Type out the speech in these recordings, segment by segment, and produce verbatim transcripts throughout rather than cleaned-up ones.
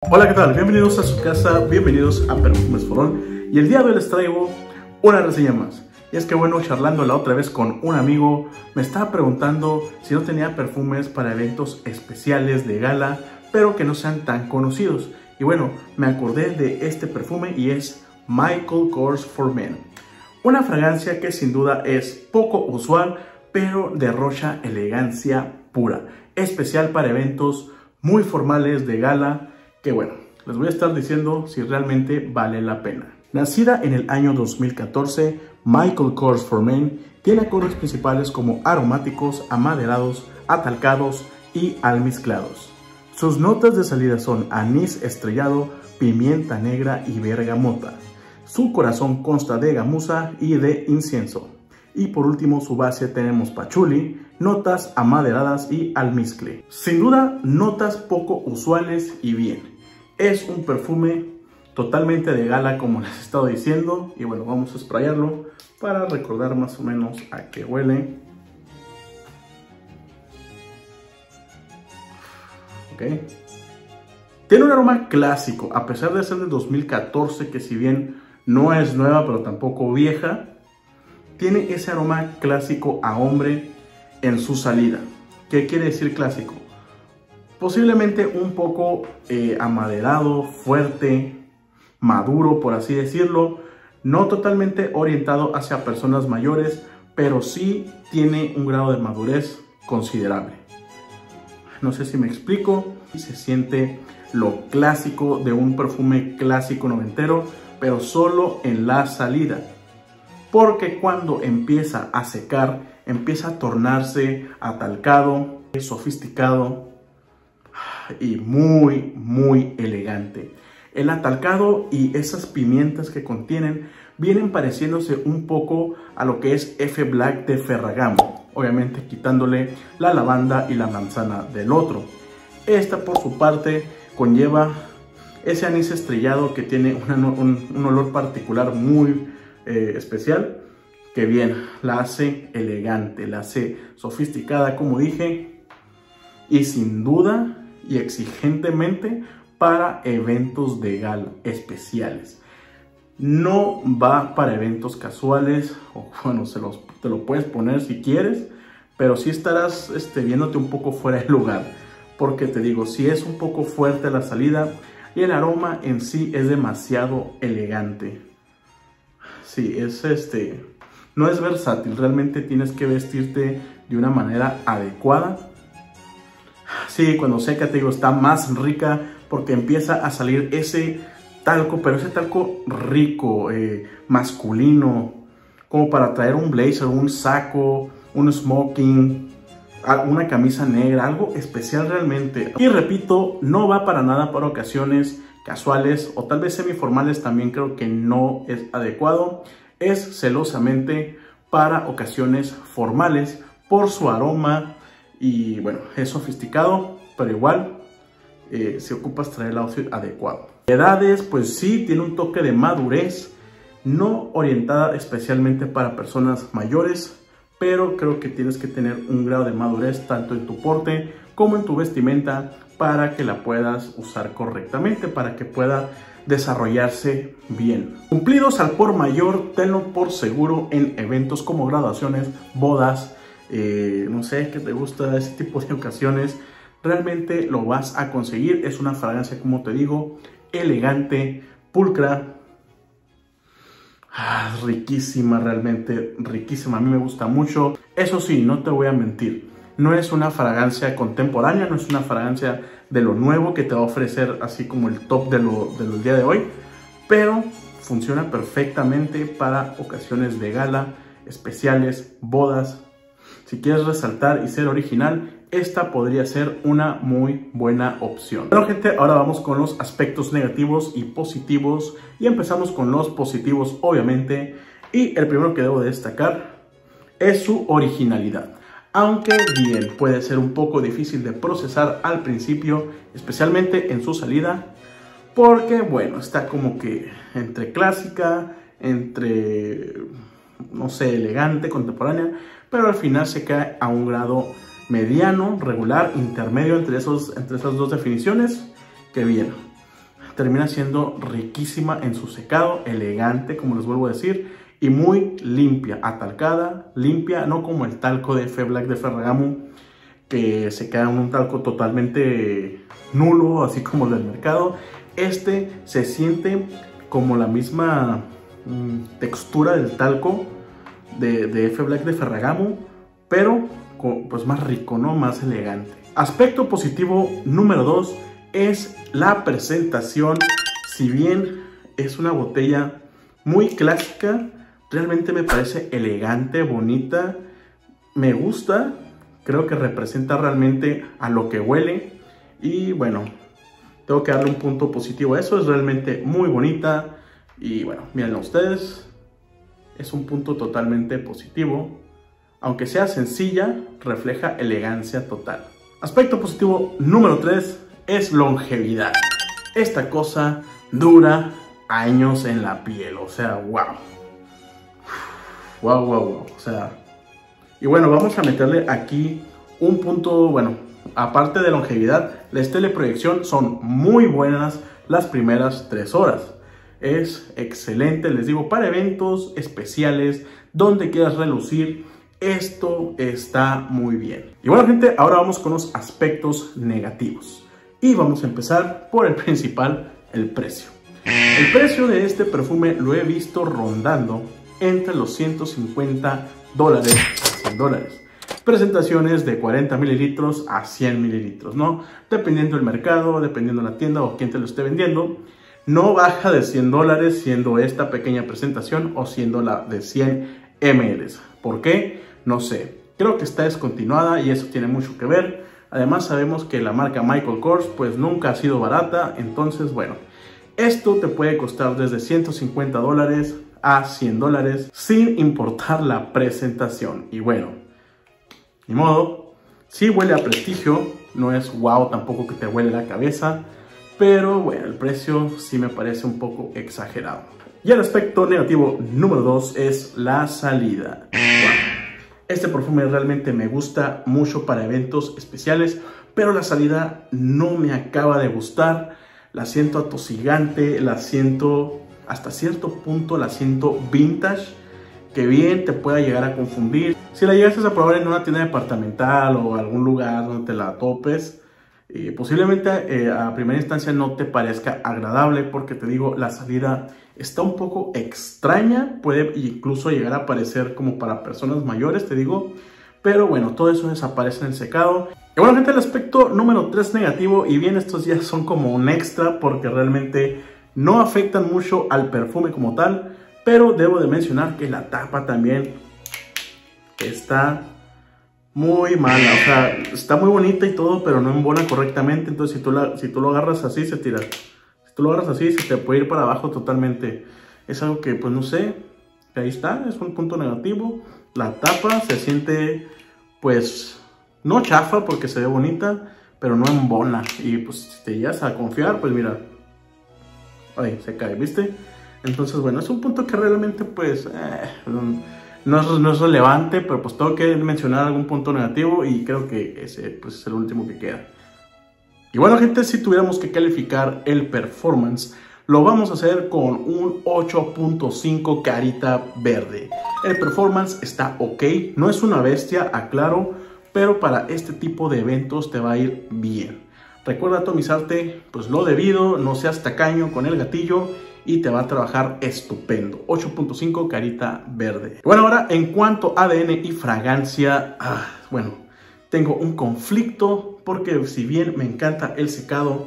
Hola, ¿qué tal? Bienvenidos a su casa, bienvenidos a Perfumes For All. Y el día de hoy les traigo una reseña más. Y es que bueno, charlando la otra vez con un amigo, me estaba preguntando si no tenía perfumes para eventos especiales de gala, pero que no sean tan conocidos. Y bueno, me acordé de este perfume y es Michael Kors For Men. Una fragancia que sin duda es poco usual, pero derrocha elegancia pura. Especial para eventos muy formales de gala, que bueno, les voy a estar diciendo si realmente vale la pena. Nacida en el año dos mil catorce, Michael Kors For Men tiene acordes principales como aromáticos, amaderados, atalcados y almizclados. Sus notas de salida son anís estrellado, pimienta negra y bergamota. Su corazón consta de gamuza y de incienso. Y por último, su base tenemos pachuli, notas amaderadas y almizcle. Sin duda, notas poco usuales y bien. Es un perfume totalmente de gala, como les he estado diciendo. Y bueno, vamos a sprayarlo para recordar más o menos a qué huele. Ok. Tiene un aroma clásico, a pesar de ser del dos mil catorce, que si bien no es nueva, pero tampoco vieja. Tiene ese aroma clásico a hombre en su salida. ¿Qué quiere decir clásico? Posiblemente un poco eh, amaderado, fuerte, maduro, por así decirlo. No totalmente orientado hacia personas mayores, pero sí tiene un grado de madurez considerable. No sé si me explico. Se siente lo clásico de un perfume clásico noventero, pero solo en la salida. Porque cuando empieza a secar, empieza a tornarse atalcado, sofisticado y muy, muy elegante. El atalcado y esas pimientas que contienen vienen pareciéndose un poco a lo que es F Black de Ferragamo, obviamente quitándole la lavanda y la manzana del otro. Esta por su parte conlleva ese anís estrellado que tiene una, un, un olor particular muy eh, especial, que bien, la hace elegante, la hace sofisticada, como dije, y sin duda y exigentemente para eventos de gala especiales. No va para eventos casuales, o bueno, se los, te lo puedes poner si quieres, pero sí estarás este, viéndote un poco fuera de lugar, porque te digo, si es un poco fuerte la salida y el aroma en sí es demasiado elegante. Sí, es este, no es versátil, realmente tienes que vestirte de una manera adecuada. Sí, cuando seca, te digo, está más rica porque empieza a salir ese talco, pero ese talco rico, eh, masculino, como para traer un blazer, un saco, un smoking, una camisa negra, algo especial realmente. Y repito, no va para nada para ocasiones casuales o tal vez semiformales, también creo que no es adecuado. Es celosamente para ocasiones formales por su aroma y bueno, es sofisticado, pero igual eh, si ocupas traer el outfit adecuado. Edades, pues sí, tiene un toque de madurez, no orientada especialmente para personas mayores, pero creo que tienes que tener un grado de madurez tanto en tu porte como en tu vestimenta para que la puedas usar correctamente, para que pueda desarrollarse bien. Cumplidos al por mayor, tenlo por seguro en eventos como graduaciones, bodas, eh, no sé, que te gusta ese tipo de ocasiones, realmente lo vas a conseguir. Es una fragancia, como te digo, elegante, pulcra, ah, riquísima, realmente riquísima, a mí me gusta mucho. Eso sí, no te voy a mentir, no es una fragancia contemporánea, no es una fragancia de lo nuevo que te va a ofrecer así como el top de lo, de lo del día de hoy, pero funciona perfectamente para ocasiones de gala, especiales, bodas. Si quieres resaltar y ser original, esta podría ser una muy buena opción. Bueno, gente, ahora vamos con los aspectos negativos y positivos, y empezamos con los positivos, obviamente, y el primero que debo de destacar es su originalidad. Aunque bien, puede ser un poco difícil de procesar al principio, especialmente en su salida, porque bueno, está como que entre clásica, entre, no sé, elegante, contemporánea, pero al final se cae a un grado mediano, regular, intermedio entre, esos, entre esas dos definiciones, que bien. termina siendo riquísima en su secado, elegante, como les vuelvo a decir, y muy limpia, atalcada, limpia, no como el talco de F Black de Ferragamo, que se queda en un talco totalmente nulo, así como el del mercado. Este se siente como la misma mmm, textura del talco de, de F Black de Ferragamo, pero pues más rico, ¿no? Más elegante. Aspecto positivo número dos es la presentación. Si bien es una botella muy clásica, realmente me parece elegante, bonita, me gusta, creo que representa realmente a lo que huele y bueno, tengo que darle un punto positivo a eso, es realmente muy bonita y bueno, miren ustedes, es un punto totalmente positivo, aunque sea sencilla, refleja elegancia total. Aspecto positivo número tres es longevidad. Esta cosa dura años en la piel, o sea, wow. Wow, wow, wow, o sea. Y bueno, vamos a meterle aquí un punto, bueno, aparte de longevidad, las teleproyección son muy buenas las primeras tres horas. Es excelente, les digo, para eventos especiales, donde quieras relucir, esto está muy bien. Y bueno, gente, ahora vamos con los aspectos negativos. Y vamos a empezar por el principal, el precio. El precio de este perfume lo he visto rondando entre los ciento cincuenta dólares a cien dólares. Presentaciones de cuarenta mililitros a cien mililitros, ¿no? Dependiendo del mercado, dependiendo de la tienda o quién te lo esté vendiendo. No baja de cien dólares siendo esta pequeña presentación o siendo la de cien mililitros. ¿Por qué? No sé. Creo que está descontinuada y eso tiene mucho que ver. Además sabemos que la marca Michael Kors pues nunca ha sido barata. Entonces, bueno, esto te puede costar desde ciento cincuenta dólares a cien dólares sin importar la presentación. Y bueno, ni modo, sí huele a prestigio, no es wow tampoco que te huele la cabeza, pero bueno, el precio sí me parece un poco exagerado. Y el aspecto negativo número dos es la salida. Bueno, este perfume realmente me gusta mucho para eventos especiales, pero la salida no me acaba de gustar. La siento atosigante, la siento hasta cierto punto, la siento vintage, que bien te pueda llegar a confundir. Si la llegases a probar en una tienda departamental o algún lugar donde te la topes, eh, posiblemente eh, a primera instancia no te parezca agradable, porque te digo, la salida está un poco extraña, puede incluso llegar a parecer como para personas mayores, te digo, pero bueno, todo eso desaparece en el secado. Y bueno, gente, el aspecto número tres negativo, y bien, estos ya son como un extra porque realmente no afectan mucho al perfume como tal, pero debo de mencionar que la tapa también está muy mala, o sea, está muy bonita y todo, pero no embona correctamente. Entonces si tú, la, si tú lo agarras así, se tira. Si tú lo agarras así, se te puede ir para abajo totalmente. Es algo que, pues no sé, ahí está, es un punto negativo. La tapa se siente, pues, no chafa porque se ve bonita, pero no embona. Y pues si te llegas a confiar, pues mira, ahí se cae, ¿viste? Entonces, bueno, es un punto que realmente, pues, eh, no, es, no es relevante, pero pues tengo que mencionar algún punto negativo y creo que ese, pues, es el último que queda. Y bueno, gente, si tuviéramos que calificar el performance, lo vamos a hacer con un ocho punto cinco carita verde. El performance está ok, no es una bestia, aclaro, pero para este tipo de eventos te va a ir bien. Recuerda atomizarte pues lo debido, no seas tacaño con el gatillo y te va a trabajar estupendo. ocho punto cinco carita verde. Bueno, ahora en cuanto a A D N y fragancia, ah, bueno, tengo un conflicto porque si bien me encanta el secado,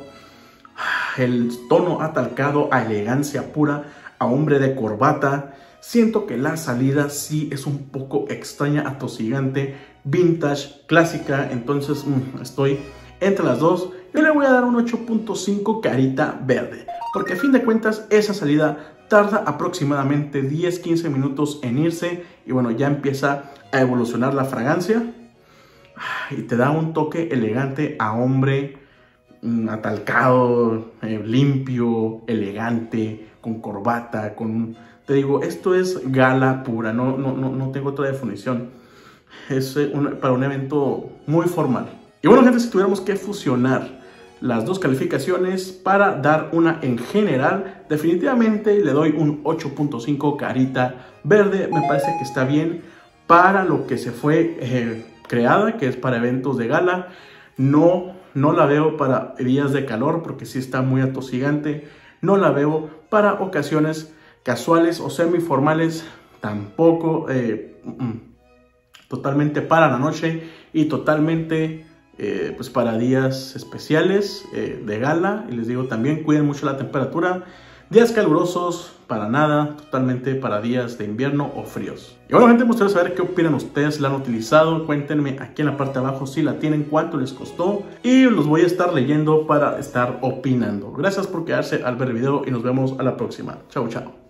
el tono atalcado a elegancia pura, a hombre de corbata, siento que la salida sí es un poco extraña, atosigante, vintage, clásica. Entonces mmm, estoy entre las dos. Yo le voy a dar un ocho punto cinco carita verde, porque a fin de cuentas esa salida tarda aproximadamente diez a quince minutos en irse y bueno, ya empieza a evolucionar la fragancia y te da un toque elegante a hombre mmm, atalcado, eh, limpio, elegante, con corbata, con... Te digo, esto es gala pura, no, no, no, no tengo otra definición. Es un, para un evento muy formal. Y bueno, gente, si tuviéramos que fusionar las dos calificaciones para dar una en general. Definitivamente le doy un ocho punto cinco carita verde. Me parece que está bien para lo que se fue eh, creada, que es para eventos de gala. No, no la veo para días de calor porque sí está muy atosigante. No la veo para ocasiones casuales o semiformales. Tampoco. Eh, totalmente para la noche y totalmente eh, pues para días especiales eh, de gala. Y les digo también, cuiden mucho la temperatura. Días calurosos, para nada. Totalmente para días de invierno o fríos. Y bueno, gente, me gustaría saber qué opinan ustedes. ¿La han utilizado? Cuéntenme aquí en la parte de abajo si la tienen, cuánto les costó. Y los voy a estar leyendo para estar opinando. Gracias por quedarse al ver el video y nos vemos a la próxima. Chao, chao.